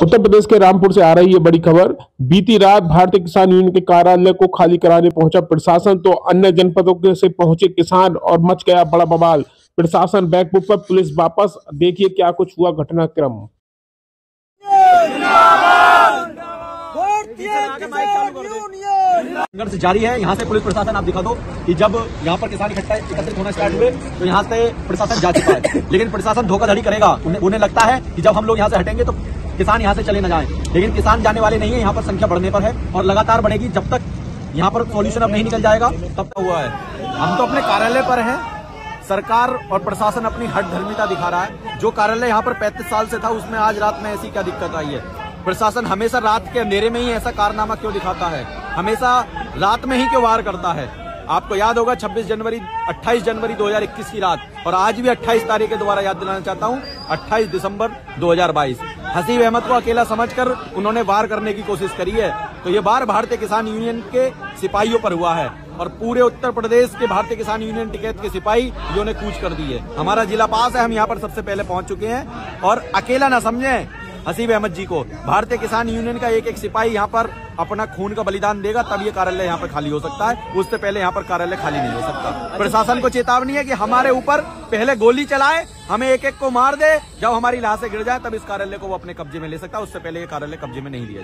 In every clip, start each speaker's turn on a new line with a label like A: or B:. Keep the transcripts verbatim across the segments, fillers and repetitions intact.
A: उत्तर प्रदेश के रामपुर से आ रही है बड़ी खबर। बीती रात भारतीय किसान यूनियन के कार्यालय को खाली कराने पहुंचा प्रशासन, तो अन्य जनपदों से पहुंचे किसान और मच गया बड़ा बवाल। प्रशासन बैकफुट पर, पुलिस वापस। देखिए क्या कुछ हुआ घटनाक्रम।
B: संघर्ष जारी है। यहाँ से पुलिस प्रशासन, आप दिखा दो कि जब यहाँ पर किसान इकट्ठा एकत्रित होना स्टार्ट हुए तो यहाँ से प्रशासन जा चुका है, लेकिन प्रशासन धोखाधड़ी करेगा। उन्हें, उन्हें लगता है कि जब हम लोग यहाँ से हटेंगे तो किसान यहाँ से चले न जाएं, लेकिन किसान जाने वाले नहीं है। यहाँ पर संख्या बढ़ने पर है और लगातार बढ़ेगी जब तक यहाँ पर सॉल्यूशन अब नहीं निकल जाएगा तब तक हुआ है। हम तो अपने कार्यालय पर हैं, सरकार और प्रशासन अपनी हठधर्मिता दिखा रहा है। जो कार्यालय यहाँ पर पैंतीस साल से था उसमें आज रात में ऐसी क्या दिक्कत आई है? प्रशासन हमेशा रात के अंधेरे में ही ऐसा कारनामा क्यों दिखाता है? हमेशा रात में ही क्यों वार करता है? आपको याद होगा छब्बीस जनवरी अट्ठाईस जनवरी दो हज़ार इक्कीस की रात, और आज भी अट्ठाईस तारीख के दोबारा याद दिलाना चाहता हूं, अट्ठाईस दिसंबर दो हज़ार बाईस। हसीब अहमद को अकेला समझकर उन्होंने वार करने की कोशिश करी है, तो ये वार भारतीय किसान यूनियन के सिपाहियों पर हुआ है और पूरे उत्तर प्रदेश के भारतीय किसान यूनियन टिकैत के सिपाही ने कूच कर दी है। हमारा जिला पास है, हम यहाँ पर सबसे पहले पहुंच चुके हैं और अकेला न समझें हसीब अहमद जी को। भारतीय किसान यूनियन का एक एक सिपाही यहाँ पर अपना खून का बलिदान देगा तब ये कार्यालय यहाँ पर खाली हो सकता है, उससे पहले यहाँ पर कार्यालय खाली नहीं हो सकता। प्रशासन को चेतावनी है कि हमारे ऊपर पहले गोली चलाए, हमें एक एक को मार दे, जब हमारी लाशें गिर जाए तब इस कार्यालय को वो अपने कब्जे में ले सकता है, उससे पहले ये कार्यालय कब्जे में नहीं लिया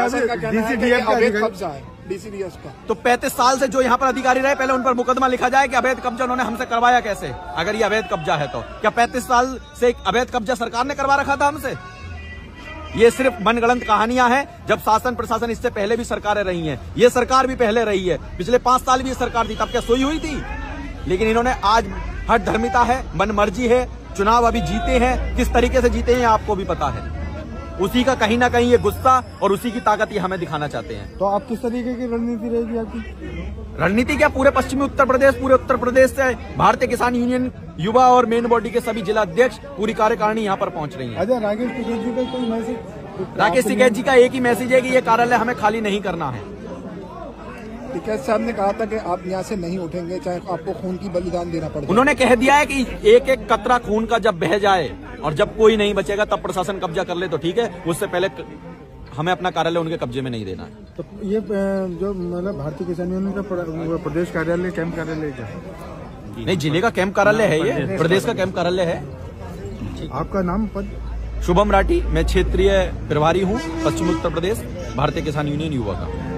B: जाए। तो पैंतीस साल से जो यहाँ पर अधिकारी रहे, पहले उन पर मुकदमा लिखा जाए कि अवैध कब्जा उन्होंने हमसे करवाया कैसे। अगर ये अवैध कब्जा है तो क्या पैंतीस साल से अवैध कब्जा सरकार ने करवा रखा था हमसे? ये सिर्फ मनगढ़ंत कहानियां हैं। जब शासन प्रशासन, इससे पहले भी सरकारें रही हैं, ये सरकार भी पहले रही है, पिछले पांच साल भी ये सरकार थी, तब क्या सोई हुई थी? लेकिन इन्होंने आज हठधर्मिता है, मनमर्जी है, चुनाव अभी जीते हैं, किस तरीके से जीते हैं आपको भी पता है। उसी का कहीं ना कहीं ये गुस्सा और उसी की ताकत ये हमें दिखाना चाहते हैं।
C: तो आप किस तरीके की रणनीति रहेगी आपकी?
B: रणनीति क्या, पूरे पश्चिमी उत्तर प्रदेश, पूरे उत्तर प्रदेश से भारतीय किसान यूनियन युवा और मेन बॉडी के सभी जिला अध्यक्ष, पूरी कार्यकारिणी यहाँ पर पहुंच रही है।
C: अच्छा, राकेश टिकैत जी का कोई मैसेज?
B: राकेश टिकैत जी का एक ही मैसेज है कि ये कार्यालय हमें खाली नहीं करना है।
C: टिकैत साहब ने कहा था कि आप यहाँ से नहीं उठेंगे चाहे आपको खून की बलिदान देना पड़े।
B: उन्होंने कह दिया है कि एक एक कतरा खून का जब बह जाए और जब कोई नहीं बचेगा तब प्रशासन कब्जा कर ले तो ठीक है, उससे पहले हमें अपना कार्यालय उनके कब्जे में नहीं देना है।
C: तो ये जो मतलब भारतीय किसान यूनियन का प्रदेश कार्यालय, कैंप कार्यालय क्या?
B: नहीं, जिले का कैंप कार्यालय है, ये प्रदेश का कैंप कार्यालय है।
C: आपका नाम, पद?
B: शुभम राठी, मैं क्षेत्रीय प्रभारी हूँ पश्चिम उत्तर प्रदेश भारतीय किसान यूनियन युवा का।